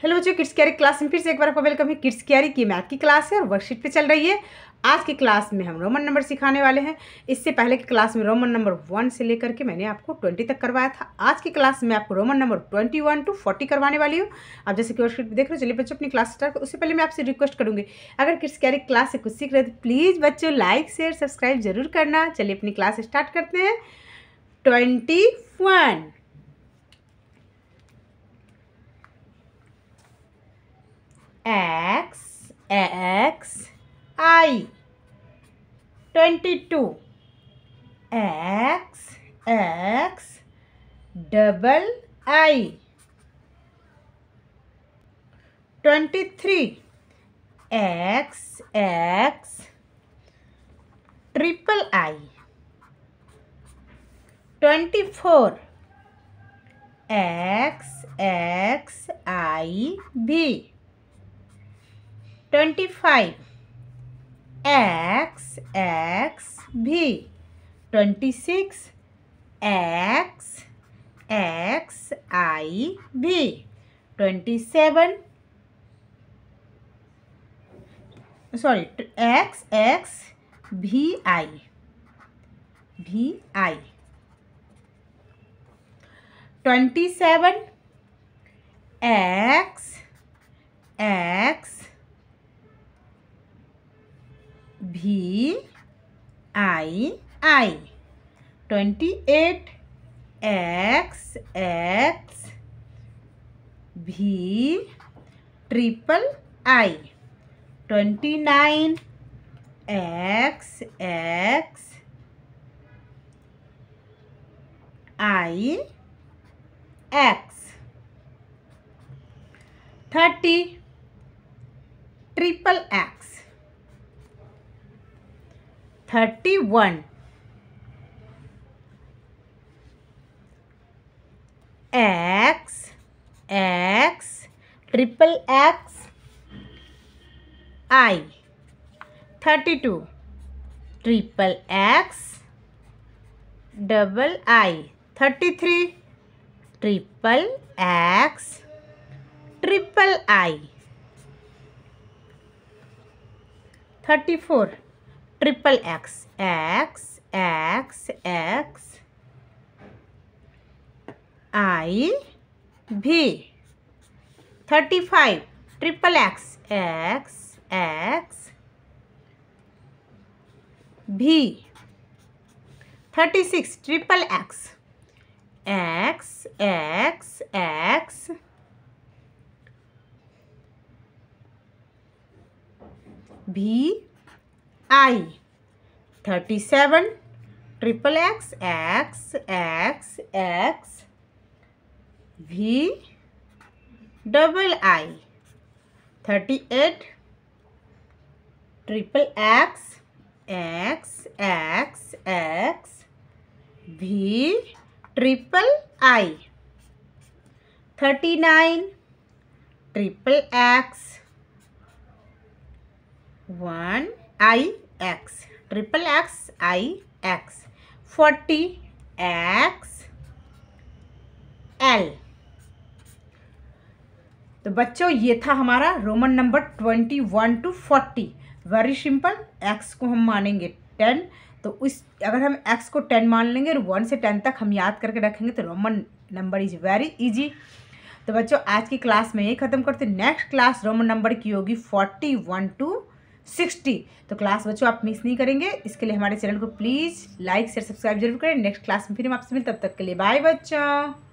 Hello बच्चों, kids carry class में फिर से एक बार आपका वेलकम है। किड्स कैरी की मैथ की क्लास है और वर्कशीट पे चल रही है। आज की क्लास में हम रोमन नंबर सिखाने वाले हैं। इससे पहले की क्लास में रोमन नंबर 1 से लेकर के मैंने आपको 20 तक करवाया था। आज की क्लास में आपको रोमन नंबर 21 to 40 करवाने वाली हूँ। आप जैसे कि वर्कशीट देख रहे हो। चलिए बच्चों अपनी क्लास स्टार्ट। उससे पहले मैं आपसे रिक्वेस्ट करूँगी, अगर किड्स कैरी क्लास से कुछ सीख रहे तो प्लीज़ बच्चों लाइक शेयर सब्सक्राइब जरूर करना। चलिए अपनी क्लास स्टार्ट करते हैं। 21 X I 22 X double I 23 X triple I 24 X I B 25 X V 26 X I V 27 X V I 27 X V I 28 X V triple I 29 X I X 30 triple X 31 X triple X I 32 triple X double I 33 triple X triple I 34 triple X I V 35 triple X V 36 triple X V I 37 triple X V double I 38 triple X V triple I 39 triple X 1 I X triple X I X 40 X L। तो बच्चों ये था हमारा Roman number 21 to 40। Very simple. x को हम मानेंगे 10, तो उस अगर हम x को 10 मान लेंगे और 1 से 10 तक हम याद करके रखेंगे तो Roman number is very easy. तो बच्चों आज की क्लास में यही ख़त्म करते। नेक्स्ट क्लास रोमन नंबर की होगी 41 to 60। तो क्लास बच्चों आप मिस नहीं करेंगे। इसके लिए हमारे चैनल को प्लीज़ लाइक शेयर सब्सक्राइब जरूर करें। नेक्स्ट क्लास में फिर हम आपसे मिलते, तब तक के लिए बाय बच्चों।